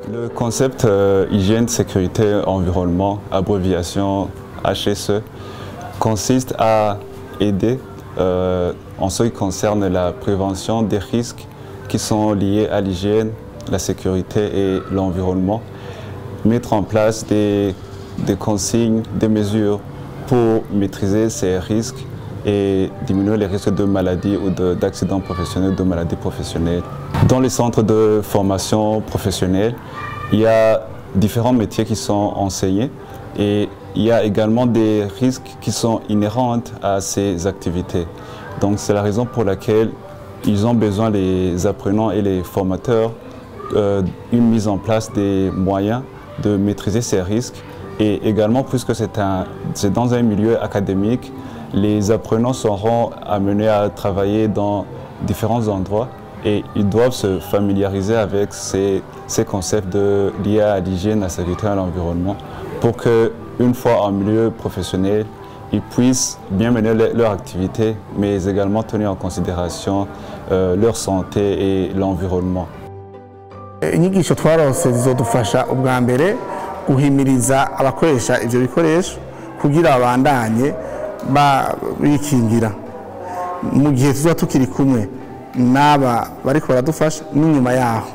Le concept hygiène, sécurité, environnement, abréviation HSE, consiste à aider en ce qui concerne la prévention des risques qui sont liés à l'hygiène, la sécurité et l'environnement, mettre en place des consignes, des mesures pour maîtriser ces risques et diminuer les risques de maladies ou d'accidents professionnels, de maladies professionnelles. Dans les centres de formation professionnelle, il y a différents métiers qui sont enseignés et il y a également des risques qui sont inhérents à ces activités. Donc c'est la raison pour laquelle ils ont besoin, les apprenants et les formateurs, une mise en place des moyens de maîtriser ces risques. Et également, puisque c'est dans un milieu académique, les apprenants seront amenés à travailler dans différents endroits et ils doivent se familiariser avec ces concepts liés à l'hygiène, à la sécurité et à l'environnement pour qu'une fois en milieu professionnel, ils puissent bien mener leur activité, mais également tenir en considération leur santé et l'environnement. Inyigisho twarose zizodufasha ubwa mbere guhimiriza abakoresha ivyo bikoresho kugira babandanye bikingira mu gihe tuzoba tukiri kumwe n'aba bariko baradufasha n'inyuma yaho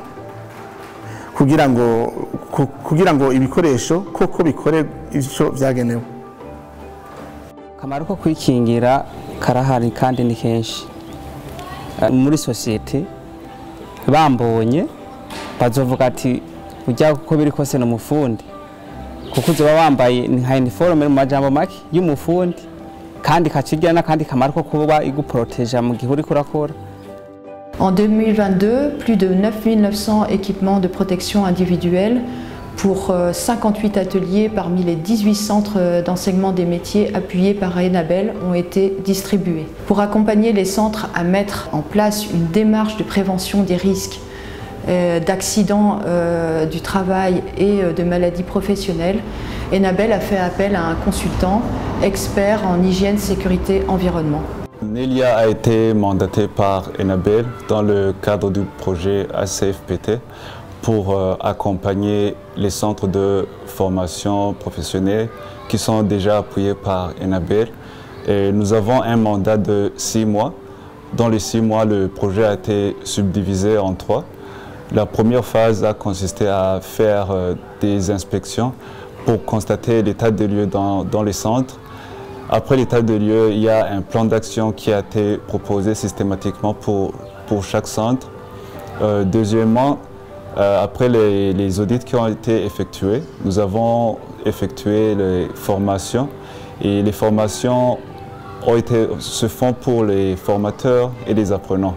kugira ngo ibikoresho koko bikore ivyo vyagenewe. Akamaro ko kwikingira karahari kandi ni kenshi muri societe bambonye bazovuga ati ujya kuko biri kose no mufundi kuko uzoba wambaye nka uniforme mu majambo make y'umufundi kandi kacigira n'akandi kamaro ko kuba iguproteja mu gihe uri kurakora. En 2022, plus de 9900 équipements de protection individuelle pour 58 ateliers parmi les 18 centres d'enseignement des métiers appuyés par Enabel ont été distribués. Pour accompagner les centres à mettre en place une démarche de prévention des risques d'accidents du travail et de maladies professionnelles, Enabel a fait appel à un consultant expert en hygiène, sécurité, environnement. Nelia a été mandatée par Enabel dans le cadre du projet ACFPT pour accompagner les centres de formation professionnelle qui sont déjà appuyés par Enabel. Et nous avons un mandat de 6 mois. Dans les 6 mois, le projet a été subdivisé en 3. La première phase a consisté à faire des inspections pour constater l'état des lieux dans les centres. Après l'état des lieux, il y a un plan d'action qui a été proposé systématiquement pour chaque centre. Deuxièmement, après les audits qui ont été effectués, nous avons effectué les formations et les formations se font pour les formateurs et les apprenants.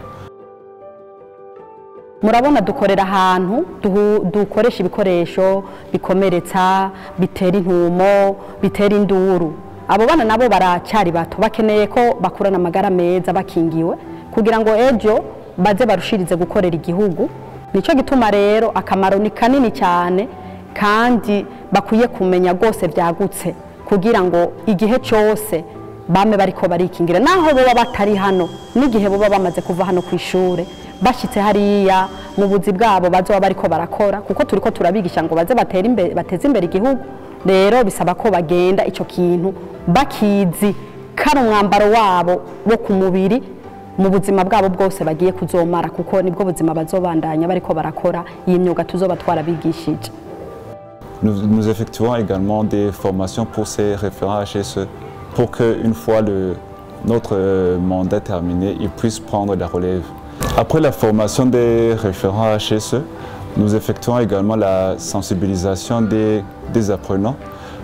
Murabona dukorera ahantu dukoresha ibikoresho bikomeretsa bitera intumo bitera induru. Abo bana nabo baracyari bato bakeneye ko bakurana amagara meza bakingiwe kugira ngo ejo baze barushirize gukorera igihugu. Nico gituma rero akamaro ni kanini cyane kandi bakwiye kumenya gose byagutse kugira ngo igihe cyose bame bariko barikingira naho boba batari hano n'igihe boba bamaze kuva hano ku ishure bashitse hariya mu buzi bwabo bazoba bariko barakora kuko turiko turabigisha ngo baze bateze imbere igihugu. Rero bisaba ko bagenda ico kintu bakizi kari umwambaro wabo wo ku mubiri mu buzima bwabo bwose bagiye kuzomara kuko nibwo buzima bazobandanya bariko barakora iyi myuga tuzoba twarabigishije. Nous effectuons également des formations pour ces référents HSE pour qu'une fois notre mandat terminé, ils puissent prendre la relève. Après la formation des référents HSE, nous effectuons également la sensibilisation des apprenants.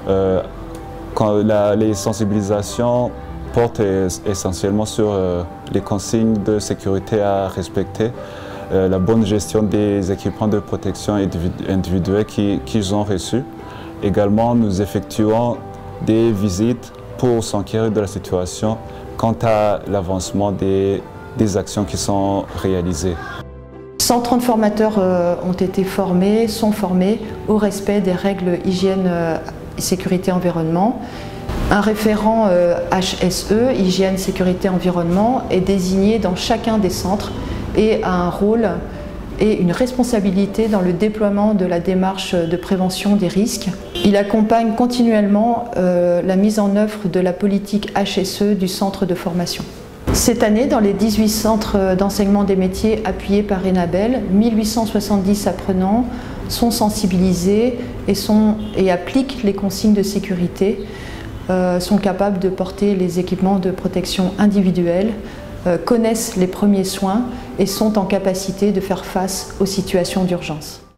Les sensibilisations portent essentiellement sur les consignes de sécurité à respecter, la bonne gestion des équipements de protection individuels qu'ils ont reçus. Également, nous effectuons des visites pour s'enquérir de la situation quant à l'avancement des actions qui sont réalisées. 130 formateurs sont formés au respect des règles hygiène, sécurité, environnement. Un référent HSE, hygiène, sécurité, environnement, est désigné dans chacun des centres et a un rôle et une responsabilité dans le déploiement de la démarche de prévention des risques. Il accompagne continuellement la mise en œuvre de la politique HSE du centre de formation. Cette année, dans les 18 centres d'enseignement des métiers appuyés par Enabel, 1870 apprenants sont sensibilisés et appliquent les consignes de sécurité, sont capables de porter les équipements de protection individuelle, connaissent les premiers soins et sont en capacité de faire face aux situations d'urgence.